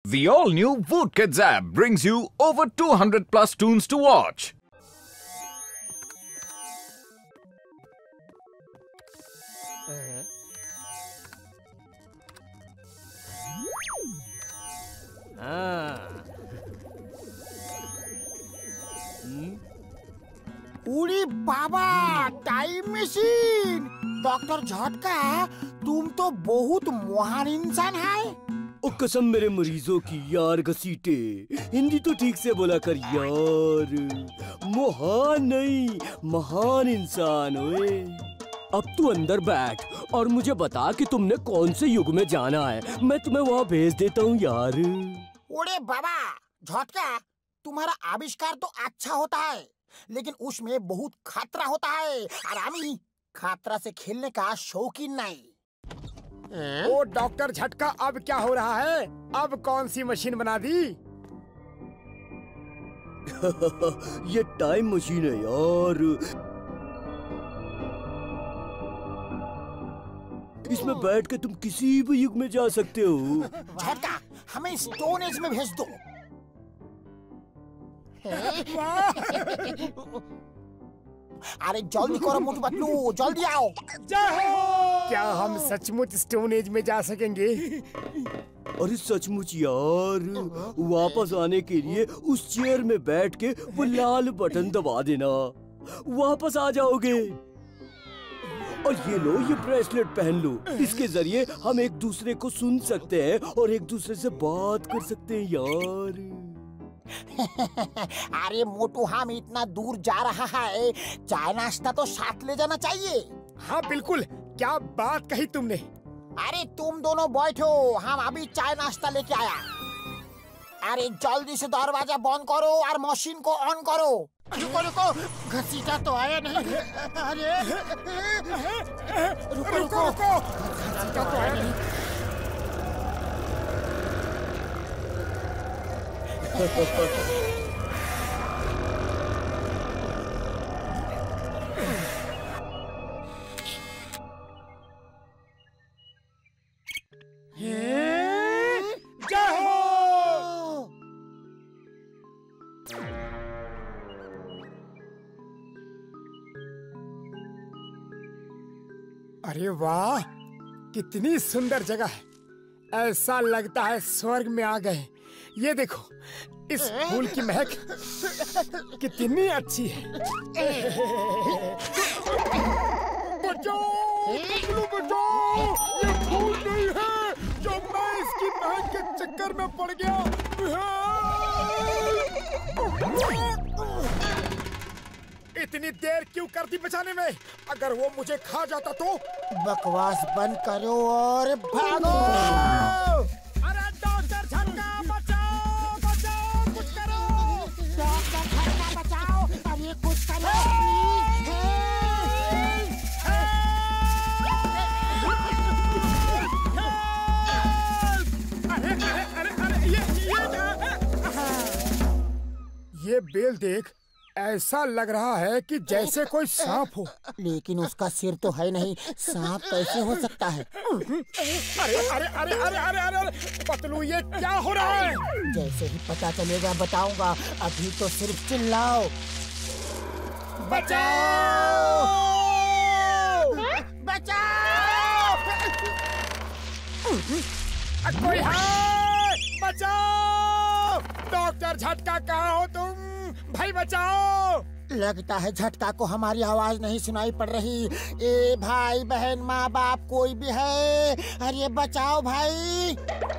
The all-new Voot Kids app brings you over 200 plus tunes to watch. उड़ी बाबा, time machine. Doctor झटका, तुम तो बहुत महान इंसान है। ओ कसम मेरे मरीजों की यार घसीटे, हिंदी तो ठीक से बोला कर यार। महान नहीं, महान इंसान ओए। अब तू अंदर बैठ और मुझे बता कि तुमने कौन से युग में जाना है, मैं तुम्हें वहाँ भेज देता हूँ यार। ओरे बाबा झटका, तुम्हारा आविष्कार तो अच्छा होता है, लेकिन उसमें बहुत खतरा होता है और आमी खतरा से खेलने का शौकीन नहीं। ओ डॉक्टर झटका, अब क्या हो रहा है? अब कौन सी मशीन बना दी? ये टाइम मशीन है यार। इसमें बैठ के तुम किसी भी युग में जा सकते हो। झटका, हमें स्टोन एज में भेज दो। अरे जल्दी करो मोटू पतलू, जल्दी आओ। क्या हम सचमुच स्टोन एज में जा सकेंगे? अरे सचमुच यार, वापस आने के लिए उस चेयर में बैठ के वो लाल बटन दबा देना, वापस आ जाओगे। और ये लो, ये ब्रेसलेट पहन लो, इसके जरिए हम एक दूसरे को सुन सकते हैं और एक दूसरे से बात कर सकते हैं यार। अरे मोटू, हम इतना दूर जा रहा है, चाय नाश्ता तो साथ ले जाना चाहिए। हाँ बिल्कुल, क्या बात कही तुमने। अरे तुम दोनों बैठो, हम अभी चाय नाश्ता लेके आया। अरे जल्दी से दरवाजा बंद करो और मशीन को ऑन करो। रुको रुको, घसीटा तो आया नहीं। अरे रुको रुको, घसीटा तो आया नहीं। अरे वाह, कितनी सुंदर जगह है, ऐसा लगता है स्वर्ग में आ गए। ये देखो, इस फूल की महक कितनी अच्छी है। बचाओ, बचाओ, ये फूल नहीं है, जो मैं इसकी महक के चक्कर में पड़ गया। इतनी देर क्यों कर दी बचाने में? अगर वो मुझे खा जाता तो? बकवास बंद करो और भागो। अरे डॉक्टर झटका, बचाओ, बचाओ, कुछ करो। डॉक्टर झटका बचाओ, अरे कुछ करो। ये बेल देख, ऐसा लग रहा है कि जैसे कोई सांप हो। लेकिन उसका सिर तो है नहीं, सांप कैसे हो सकता है? अरे अरे अरे अरे अरे अरे पतलू, ये क्या हो रहा है? जैसे ही पता चलेगा बताऊंगा, अभी तो सिर्फ चिल्लाओ। बचाओ! बचाओ! कोई है? बचाओ! डॉक्टर झटका, कहाँ हो तुम? भाई बचाओ! लगता है झटका को हमारी आवाज नहीं सुनाई पड़ रही। ए भाई बहन माँ बाप कोई भी है, अरे बचाओ भाई।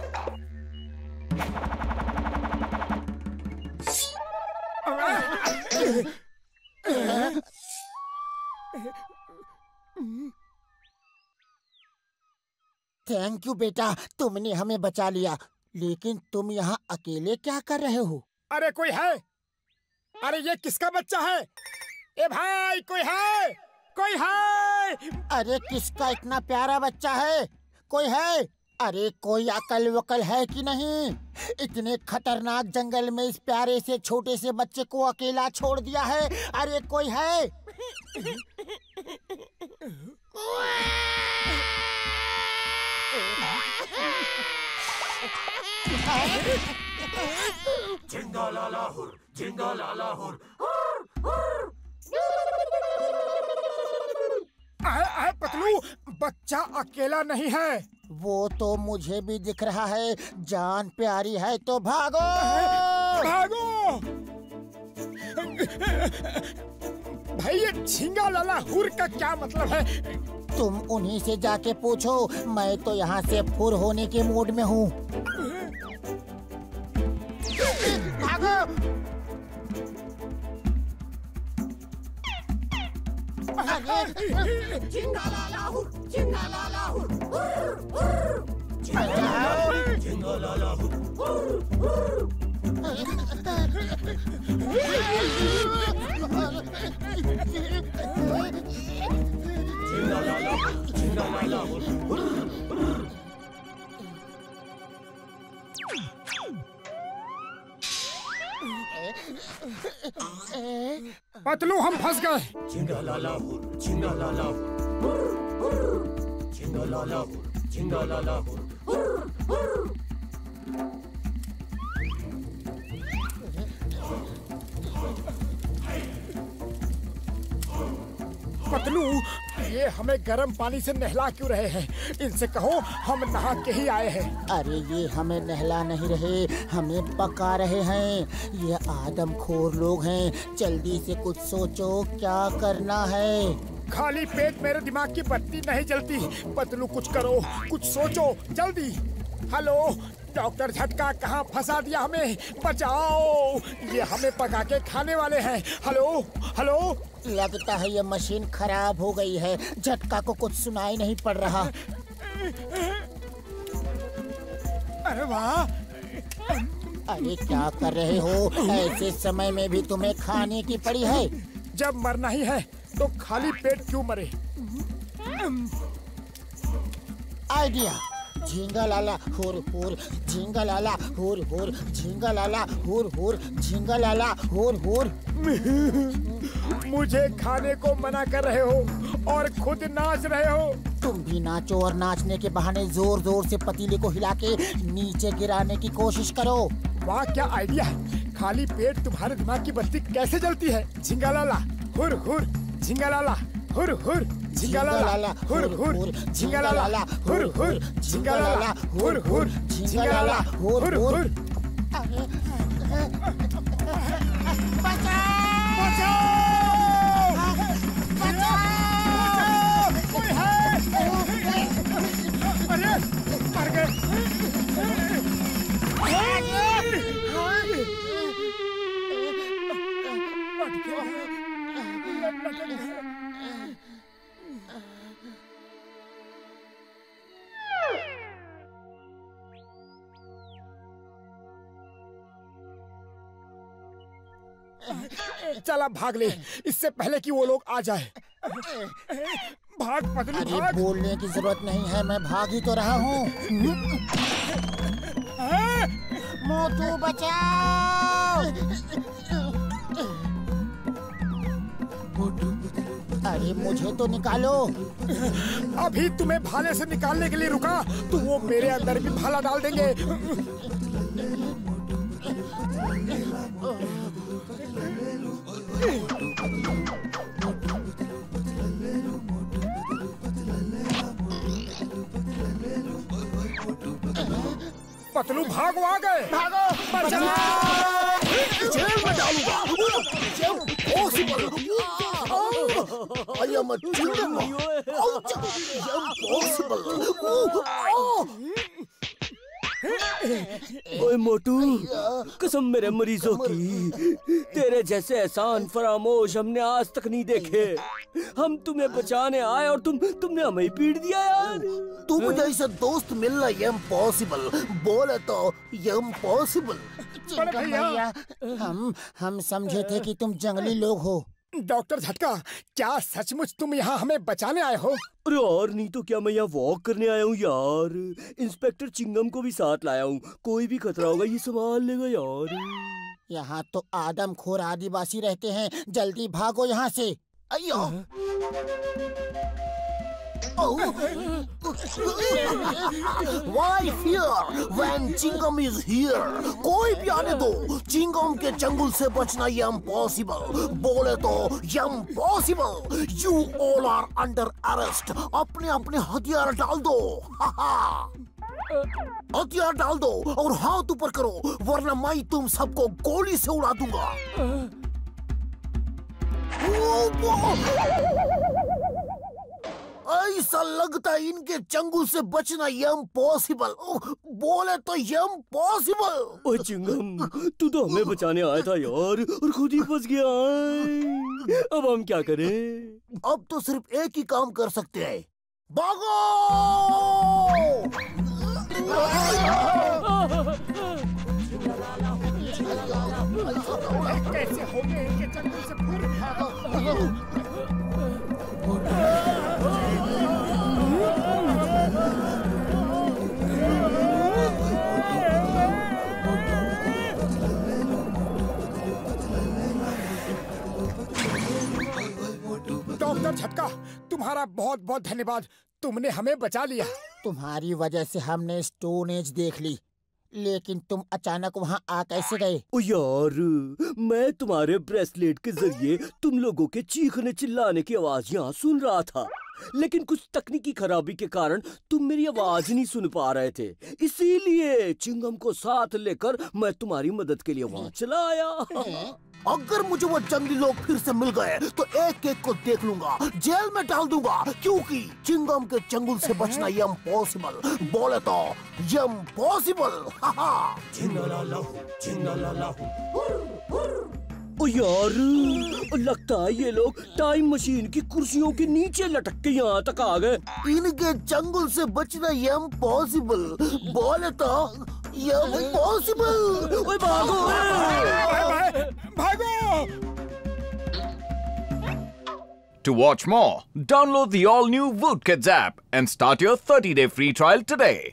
थैंक यू बेटा, तुमने हमें बचा लिया। लेकिन तुम यहाँ अकेले क्या कर रहे हो? अरे कोई है? अरे ये किसका बच्चा है? ए भाई, कोई है? कोई है? अरे किसका इतना प्यारा बच्चा है? कोई है? अरे कोई अकल वकल है कि नहीं? इतने खतरनाक जंगल में इस प्यारे से छोटे से बच्चे को अकेला छोड़ दिया है। अरे कोई है? पतलू, बच्चा अकेला नहीं है। वो तो मुझे भी दिख रहा है। जान प्यारी है तो भागो। भागो भाई, ये झींगा लाला हुर का क्या मतलब है? तुम उन्हीं से जाके पूछो। मैं तो यहाँ से फुर होने के मूड में हूँ। भागो। झींगा लाला हुर, झींगा लाला हुर, झींगा लाला हुर। पतलू, हम फंस गए। झींगा लाला हुर, झींगा लाला हुर, झींगा लाला हुर, झींगा लाला हुर। पतलू, ये हमें गर्म पानी से नहला क्यों रहे हैं? इनसे कहो हम नहा के ही आए हैं। अरे ये हमें नहला नहीं रहे, हमें पका रहे हैं। ये आदमखोर लोग हैं। जल्दी से कुछ सोचो, क्या करना है। खाली पेट मेरे दिमाग की बत्ती नहीं जलती। पतलू, कुछ करो, कुछ सोचो जल्दी। हेलो डॉक्टर झटका, कहाँ फंसा दिया हमें? बचाओ, ये हमें पका के खाने वाले हैं। Hello hello. लगता है ये मशीन खराब हो गई है। झटका को कुछ सुनाई नहीं पड़ रहा। अरे वाह। अरे क्या कर रहे हो? ऐसे समय में भी तुम्हें खाने की पड़ी है। जब मरना ही है तो खाली पेट क्यों मरे? आइडिया। झींगा लाला हुर हुर, झींगा लाला हुर हुर, झींगा लाला हुर हुर, झींगा लाला हुर हुर। मुझे खाने को मना कर रहे हो और खुद नाच रहे हो। तुम भी नाचो और नाचने के बहाने जोर जोर से पतीले को हिला के नीचे गिराने की कोशिश करो। वाह, क्या आइडिया है। खाली पेट तुम्हारे दिमाग की बत्ती कैसे जलती है? झींगा लाला हुर हुर, झींगा लाला हुर हुर, झींगा लाला हुर हुर, झींगा लाला हुर हुर, झींगा लाला हुर हुर, झींगा लाला हुर हुर। बचाओ! बचाओ! कोई है? अरे मर गए। चला भाग ले, इससे पहले कि वो लोग आ जाए। भाग पतलू, अरे भाग। बोलने की जरूरत नहीं है, मैं भाग ही तो रहा हूँ। मोटू बचाओ! अरे मुझे तो निकालो। अभी तुम्हें भाले से निकालने के लिए रुका तो वो मेरे अंदर भी भाला डाल देंगे। पतलू भागो, आ गए। भागो! जेल में डालूंगा। I am a children. ओए मोटू, कसम मेरे मरीजों की, तेरे जैसे एहसान फरामोश हमने आज तक नहीं देखे। हम तुम्हें बचाने आए और तुमने हमें ही पीट दिया यार। तुम जैसे दोस्त मिलना इम्पॉसिबल, बोले तो इम्पॉसिबल। भैया, हम समझे थे कि तुम जंगली लोग हो। डॉक्टर झटका, क्या सचमुच तुम यहाँ हमें बचाने आए हो? अरे और नहीं तो क्या, मैं यहाँ वॉक करने आया हूँ यार। इंस्पेक्टर चिंगम को भी साथ लाया हूँ, कोई भी खतरा होगा ये संभाल लेगा यार। यहाँ तो आदमखोर आदिवासी रहते हैं। जल्दी भागो यहाँ से। अयो! Why fear when Chingam is here? कोई भी आने दो, चिंगम के चंगुल से बचना impossible. बोले तो impossible. You all are under arrest. अपने अपने हथियार डाल दो. हथियार डाल दो और हाथ ऊपर करो, वरना मैं तुम सबको गोली से उड़ा दूंगा. ऐसा लगता है इनके चंगुल से बचना इम्पॉसिबल. बोले तो इम्पॉसिबल. ओए चिंगम, तू तो हमें बचाने आया था यार, और खुद ही फंस गया. अब हम क्या करें? अब तो सिर्फ एक ही काम कर सकते हैं. भागो! कैसे हो गए इनके चंगुल से पूरे भागो. डॉक्टर झटका, तुम्हारा बहुत बहुत धन्यवाद. तुमने हमें बचा लिया. तुम्हारी वजह से हमने स्टोन एज देख ली, लेकिन तुम अचानक वहाँ आ कैसे गए? ओ यार, मैं तुम्हारे ब्रेसलेट के जरिए तुम लोगों के चीखने चिल्लाने की आवाज यहाँ सुन रहा था, लेकिन कुछ तकनीकी खराबी के कारण तुम मेरी आवाज नहीं सुन पा रहे थे. इसीलिए चिंगम को साथ लेकर मैं तुम्हारी मदद के लिए वहाँ चला आया. अगर मुझे वो जंगली लोग फिर से मिल गए तो एक एक को देख लूंगा, जेल में डाल दूंगा, क्योंकि चिंगम के चंगुल से बचना इम्पॉसिबल. बोले तो इम्पॉसिबल. ओ यार, लगता है ये लोग टाइम मशीन की कुर्सियों के नीचे लटक के यहाँ तक आ गए. इनके चंगुल से बचना इम्पॉसिबल. बोले तो इम्पॉसिबल. ओए भागो! भागो! To watch more, download the all-new Woot Kids app and start your 30-day free trial today.